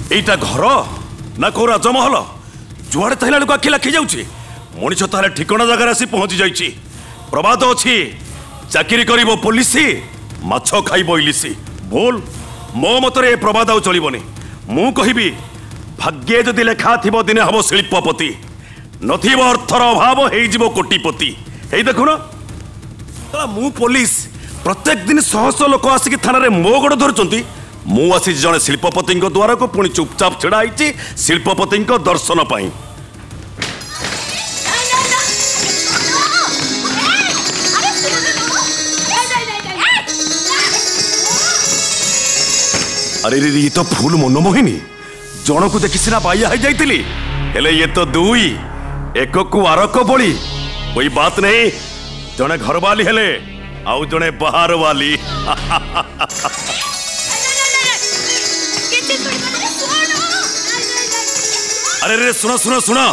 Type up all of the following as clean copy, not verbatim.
एटा घर ना को राजमहल जुआड़े तहला लोक आखि लाखी जाउची मनीष तार ठिकाना जगह आसी पहुंची जाइए प्रबाद अच्छी चाकरी करिबो पुलिस माछ खाइबो इलिसी भूल मो मतरे प्रबाद आउ चलिबनी मु कहिबी भाग्ये जदि लेखा थिबो दिने हबो शिल्पपति नथिबो अर्थर अभाव हेई जिवो कोटिपति हेई देखु न तला मु पुलिस प्रत्येक दिन शह शह लोक आसिक थाना रे मो गोड़ धरचंती मु आसी जने शिल्पपति द्वार को पुणी चुपचाप छड़ा आइछि शिल्पपति दर्शन पाई अरे रे ये तो फूल मनमोहिनी जन को देखी सीना बाइया है जाइतिली हेले ये तो दुई एक को आरक बोली कोई बात नहीं जने घर वाली हेले आउ जने बाहर वाली अरे रे सुनो सुनो सुनो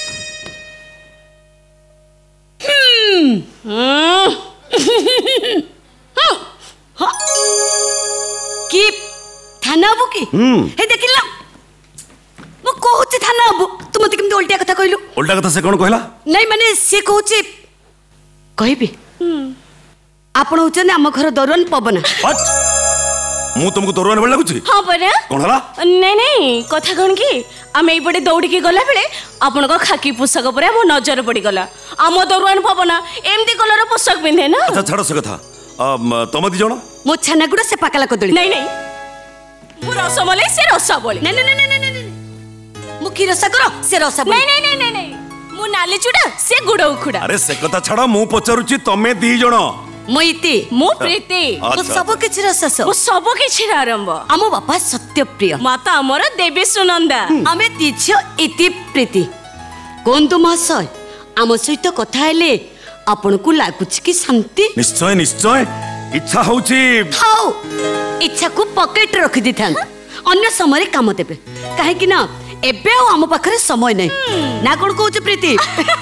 की थाना आबू कि हे देखिला मो कहूची थाना आबू तू मते केमते उल्टा कथा कहलु उल्टा कथा से कोन कहला नहीं माने से कहूची कहबी आपण होचने हम घर दरवन पवन व्हाट मु तुमको दरवन बेल लागुची हां परा कोन हला नहीं नहीं कथा कोन की हम एई पटे दौड़ी के गला बेले आपण को खाकी पोशाक पर हम नजर पड़ी गला हम दरवन पवन एमती कलर पोशाक पिंधे ना अच्छा छाड़ो से कथा तुम दी जण मो छाना गुडा से पाकला कदली नहीं नहीं मु रसमलाई से रसबली नहीं नहीं नहीं नहीं नहीं मु की रसा करो से रसा नहीं नहीं नहीं नहीं नहीं मु नाली चुडा से गुड़ उखुडा अरे से कथा छाड़ा मु पचारुची तमे दी जण मोइती मु प्रीति मु सब किछ रसस मु सब किछ आरंभ आमो बापा सत्यप्रिय माता हमर देवी सुनंदा आमे तिझ इति प्रीति कोंतु महाशय आम सहित कथा हेले आपन को लागुच की शांति निश्चय निश्चय इच्छा होची थाओ इच्छा को पॉकेट रख दी था अन्य समय काम देबे काहे कि ना एबे आ हम पाखरे समय नै ना कोन कहू प्रीति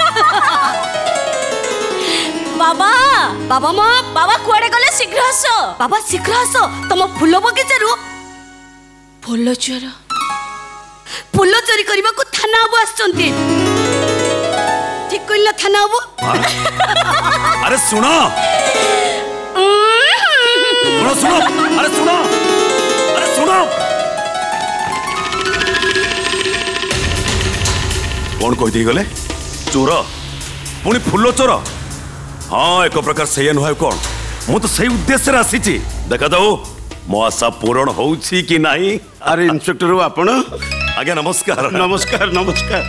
बाबा बाबा मा बाबा कुआडे गले शीघ्र आस बाबा शीघ्र आस तुम फूल बगीचा रु फूल चोरी करबा को थाना आबो आछंती ठीक कइला थाना आबो अरे सुनो सुनो सुनो अरे सुनो अरे सुनो कौन कह दी गले चोर पुणी फूल चोर हाँ एक प्रकार से नुह कौन मु तो सही उद्देश्य आसी देखा दो मो आशा पूरण होउछि कि नहीं अरे इंस्पेक्टर आपण आज्ञा नमस्कार नमस्कार नमस्कार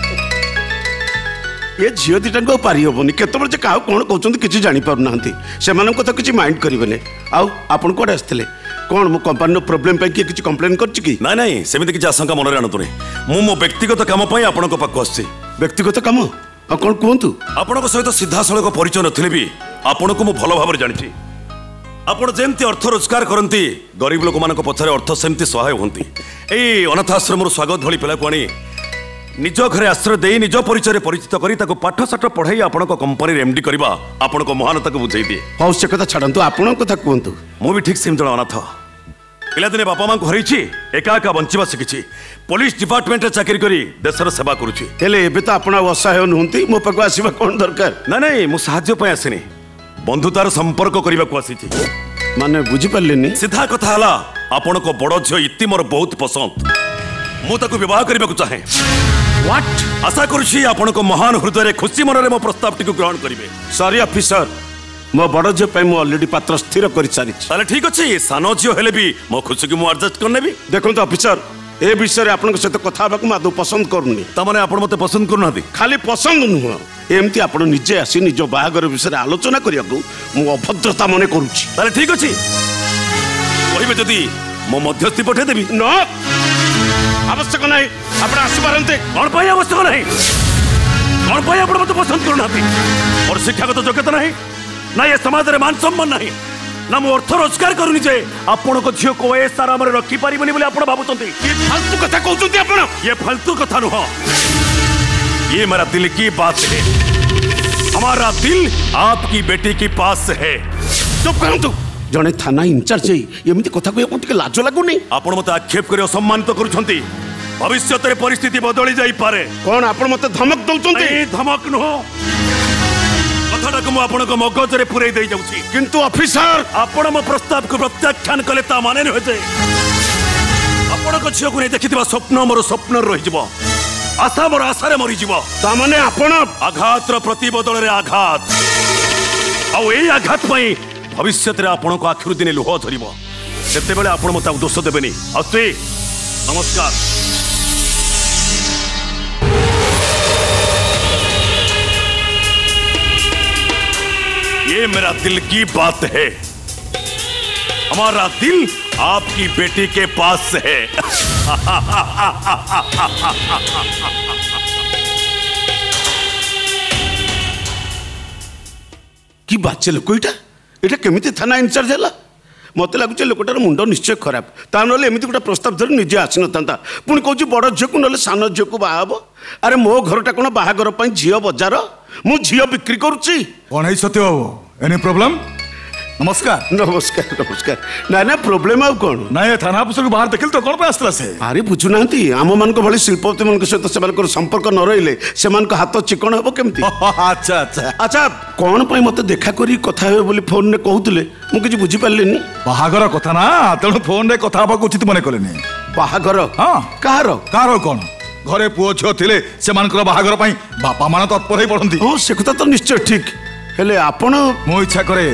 ये झील दीटा को पारि हेनी केतबे क्या कौन कहते किसी जापर ना से तो किसी माइंड करेंगे आउ आपन कौन आसते कौन मो कंपानी प्रोब्लेम किए किसी कंप्लेन कर ना नहीं सेमती किसी आशंका मन आणतुनी मु मो व्यक्तिगत काम आपण पाक आसी व्यक्तिगत काम आ कौन कहतु आपण सहित सीधा सड़क परिचय नथिले भी आपण को मु भल भाव जानी आपण जेमती अर्थ रोजगार करती गरीब लोक मान पछारे अर्थ सेमती सहाय होती यही अनाथ आश्रम स्वागत भली पिला को आनी निज घरे आश्रय दे निज परिचय परिचित करी ताको पाठ साठ पढ़ाई आपण कंपनी एमडी करबा आपण को महानता को बुझाई दिए हौ से कथा छाड़ंतु आपण कथा कहतु मु भी ठीक सेम जण अनाथ पिलादिने बापा मां को हरैछि एका एका बंचिबा शिखिछि पुलिस डिपार्टमेंट रे चाकरी करी देशर सेवा करूछि हेले एबे तो आपण असहाय नहुंती मो पाको आसीबा कोन दरकार ना नहीं मु सहाय्य पय आसिनी बंधुतार संपर्क करबा को आसीछि माने बुझी पल्लेनी सीधा कथा हला आपण को बड़ झियो इति मोर बहुत पसंद मु ताको विवाह करबा को चाहे व्हाट आशा करूछि आपण को महान हृदय रे खुशी मन रे मो प्रस्ताव टिको ग्रहण करिवे सॉरी ऑफिसर मो बड़ झियो पे मो ऑलरेडी पात्र स्थिर कर सारी ताले ठीक अछि सानो झियो हेले भी मो खुशी को मु एडजस्ट करने भी देखो ऑफिसर ए विषय आपन सहित कथा बाकू मादो पसंद करूनी ता माने आपण मते पसंद करू नादी खाली पसंद नुह एमती आपण निजे आसी निज बाहागर विषय आलोचना करिया को मु अभद्रता मने करूची ताले ठीक अछि कहिबे जदी मो मध्यस्थी पठे देबी न आवश्यक नहीं आपण आसबारंते कोन पय आवश्यक नहीं कोन पय आपण मते पसंद करू नादी और शिक्षागत योग्यता नहीं ना ये समाज रे मान सम्मान नहीं ना मु अर्थ रोजगार करूनी जे आपण को झियो को ए सारा हमरे रखी परिबनी बोले आपण भाबुचंती ये फालतू कथा कहउचंती आपण ये फालतू कथा नुह ये मेरा दिल की बात है हमारा दिल आपकी बेटी के पास है चुप करूं तू जने थाना इंचार्ज एमती कथा को टिके लाज लागुनी आपण मते आक्षेप करियो सम्मानित करूछंती भविष्य परिस्थिति बदली जाई पारे। कौन आपण मते धमक दउचंती? नहीं धमक नुह, कथाटा मु आपण मगज रे पुरई दे जाउची। किंतु ऑफिसर आपण मो प्रस्ताव को प्रत्याख्यान कले ता माने न होते। आपण को झियो को नहीं देखिथिबा स्वप्न मोर स्वप्न रहि जिवो, आशा मोर आशा रे मरि जिवो। ता माने आपण आघात रो प्रति बदल रे आघात, आ एई आघात पई भविष्य रे आपण को आखिर दिन लुह धरिबो। सेते बेले आपण मते दोष देबेनी। अस्ति नमस्कार। ये मेरा दिल की बात है, हमारा दिल आपकी बेटी के पास है। की बात लोक एटा केमिति थाना इनचार्ज है? मत लगुच लोकटार मुंड निश्चय खराब। ता ना एमती गोटे प्रस्ताव धर निजे आसी ना पुणी कौच बड़ झील को ना सान झील को बाहा। अरे मो घरटा कौन बाहागर झी बजार? मु झी बिक्री करुच्ची। कौन है सत्य बाबू? Any problem? नमस्कार। नमस्कार नमस्कार। ना ना प्रोब्लेम आउ कौन ना थाना अफिस को बाहर देखिल तो कौन पे आसला से? अरे बुझुना आम मान भली शिल्पपति मान सहित से संपर्क न रही से हाथ चिकन हम केमती? अच्छा अच्छा अच्छा कौन पे मत देखा करी कथा हे बोली फोन ने कहूले मु किछि बुझी पारलेनी। बाहागर कथा ना तेणु फोन रे कथा हबा उचित मने कलेनी। बाहागर? हां कहार कहार कौन घरे पुओ झियो थिले से मानकर बाहागर पई बापा मान तत्पर ही पड़ती। हां से कथा तो निश्चय ठीक हेले आपण मो इच्छा करे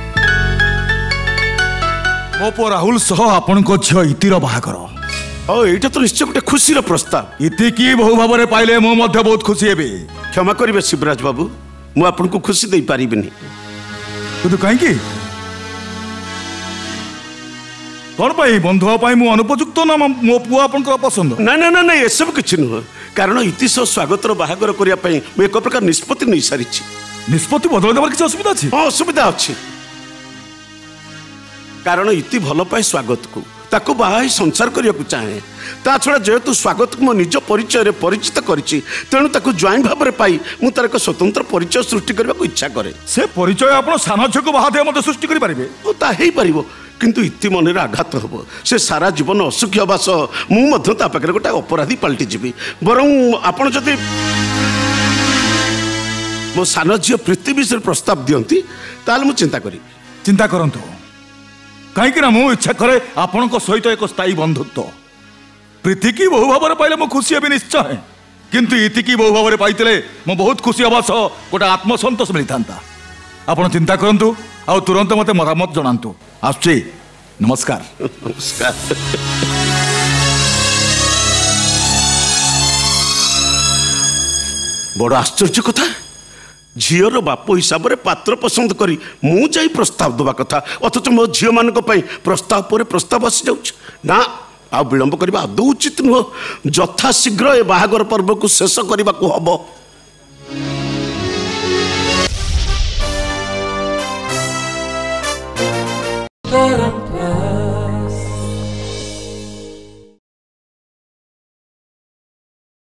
मो पो राहुल सह आपण को झियो इतिर बाहागर। ओ एटा तो निश्चय गोटे खुशी रो प्रस्ताव। इति की बहु भाबरे पाइले मो मध्य बहुत खुशी हेबे। क्षमा करिवे शिवराज बाबू, मु आपण को खुशी दे पारिबिनी। तू काहे की कौन पाई बंधुआ पाई मु अनुपयुक्त ना मो पुआ आपन को पसंद? ना ना ना ना ए सब किछि न, कारण इतिश स्वागतर बाहागर करिया पई मु एक प्रकार निष्पत्ति नै सारिछि। निष्पत्ति बदल देबार किछि असुविधा अछि? हां असुविधा अछि, कारण इति भल पाए स्वागत को ताको बाहा संसार करिया को चाहे। ता छड़ा जेहेतु स्वागत को मो निज परिचय रे परिचित करिछि तेणु ताको ज्वाइन भाव रे पाई मु तार एक स्वतंत्र परिचय सृष्टि करबा को इच्छा करे। से परिचय आपण सानझ को बाहा दे मते सृष्टि करि परिबे? ओ ता हेई परिबो, किंतु इति मन रे आघात हबो। से सारा जीवन असुखी हबा सह मु मध्य ता पाखरे गोटा अपराधी पलटि जिबी। बरं आपण जदि मो सानो झियो प्रीति विषय प्रस्ताव दियंती ताल मु चिंता करी। चिंता करंतु कहीं ना मु इच्छा करे आपण सहित एक स्थायी बंधुत्व। प्रीति की बहु भाव पाइले मु खुशी हेबी निश्चय, किंतु इति की बहु भाव पाइले मु बहुत खुशी हवा सह गोटे आत्मसंतोष मिलता। आपण चिंता करंतु आ तुरंत मते मरामत जणांतु। आसुची नमस्कार। नमस्कार। बड़ आश्चर्य कथा, झीर बाप हिसाब से पात्र पसंद करी मु जाई प्रस्ताव दबा कथा, अथच मो झील मान प्रस्ताव पर प्रस्ताव आसी जाउछ ना। आ विलंब करबा आदौ उचित नुह। यथा शीघ्र ए बाहागर पर्व को शेष करबा को हबो।